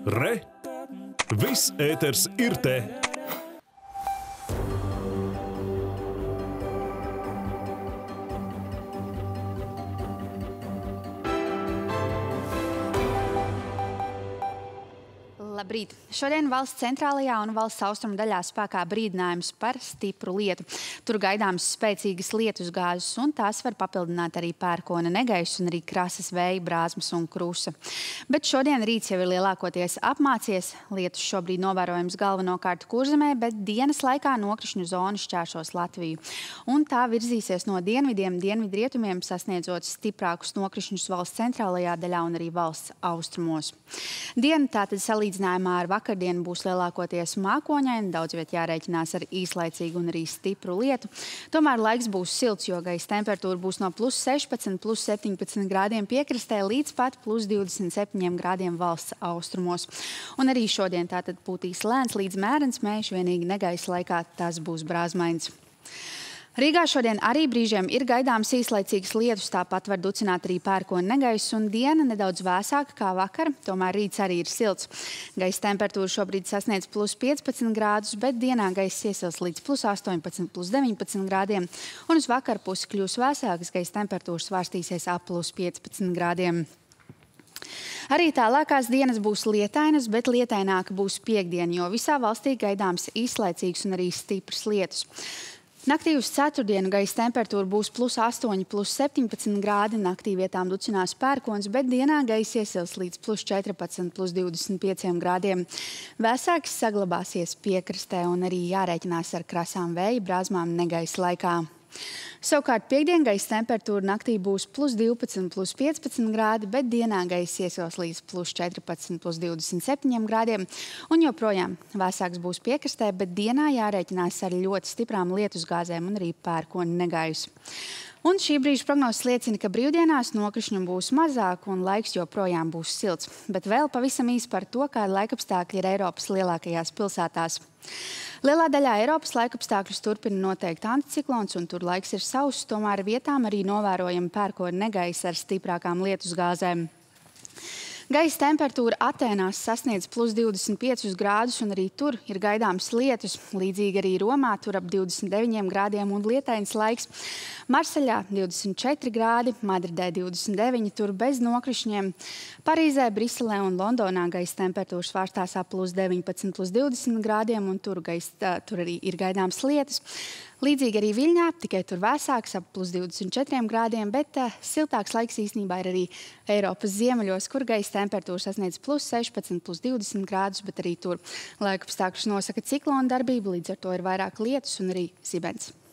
Re! Viss ēters ir te! Labrīt! Šodien valsts centrālajā un valsts austrumu daļā spēkā brīdinājums par stipru lietu. Tur gaidāms spēcīgas lietusgāzes, un tās var papildināt arī pērkona negaiss un arī krasas vēja, brāzmas un krusa. Bet šodien rīts jau ir lielākoties apmācies. Lietus šobrīd novērojams galvenokārt Kurzemē, bet dienas laikā nokrišņu zona šķēršos Latviju. Un tā virzīsies no dienvidiem, dienvidrietumiem, sasniedzot stiprākus nokrišņus valsts centrālajā daļā un arī valsts austrumos. Diena tātad salīdzinājumā ar vakardienu būs lielākoties mākoņaina, daudz viet jārēķinās ar īslaicīgu un arī stipru lietu. Tomēr laiks būs silts, jo gaisa temperatūra būs no +16, +17 grādiem piekrastē līdz pat +27 grādiem valsts austrumos. Un arī šodien tātad pūtīs lēns līdz mērens mējš, vienīgi negaisa laikā tas būs brāzmains. Rīgā šodien arī brīžiem ir gaidāms īslaicīgs lietus, tāpat var ducināt arī pērkona negaiss, un diena nedaudz vēsāka kā vakar, tomēr rīts arī ir silts. Gaisa temperatūra šobrīd sasniedz +15 grādus, bet dienā gaiss iesils līdz +18, +19 grādiem, un uz vakaru pusi kļūs vēsākas, gaisa temperatūra svārstīsies ap +15 grādiem. Arī tālākās dienas būs lietainas, bet lietaināka būs piektdiena, jo visā valstī gaidāms īslaicīgs un arī stiprs lietus. Naktī uz ceturtdienu gaisa temperatūra būs +8, +17 grādi. Naktī vietām ducinās pērkons, bet dienā gaisa iesils līdz +14, +25 grādiem. Vēsāks saglabāsies piekrastē un arī jārēķinās ar krasām vēja, brāzmām negaisa laikā. Savukārt piekdien gaisa temperatūra naktī būs +12, +15 grādi, bet dienā gaisa iesils līdz +14, +27 grādiem. Un joprojām vēsāks būs piekrastē, bet dienā jārēķinās ar ļoti stiprām lietusgāzēm un arī pērkona negaisu. Un šī brīža prognozes liecina, ka brīvdienās nokrišņu būs mazāk un laiks joprojām būs silts. Bet vēl pavisam īsi par to, kāda laikapstākļi ir Eiropas lielākajās pilsētās. Lielā daļā Eiropas laikapstākļus turpina noteikt anticiklons, un tur laiks ir sauss, tomēr vietām arī novērojama pērkona negaisa ar stiprākām lietusgāzēm. Gaisa temperatūra Atēnās sasniedz +25 grādus, un arī tur ir gaidāms lietus. Līdzīgi arī Romā, tur ap 29 grādiem un lietains laiks. Marseļā 24 grādi, Madridē 29, tur bez nokrišņiem. Parīzē, Briselē un Londonā gaisa temperatūra svārstās ap +19, +20 grādiem, un tur arī ir gaidāms lietus. Līdzīgi arī Viļņā, tikai tur vēsāks ap +24 grādiem, bet siltāks laiks īstenībā ir arī Eiropas ziemeļos, kur gaisa temperatūra sasniedz +16, +20 grādus, bet arī tur laikapstākļus nosaka ciklona darbība, līdz ar to ir vairāk lietus un arī zibens.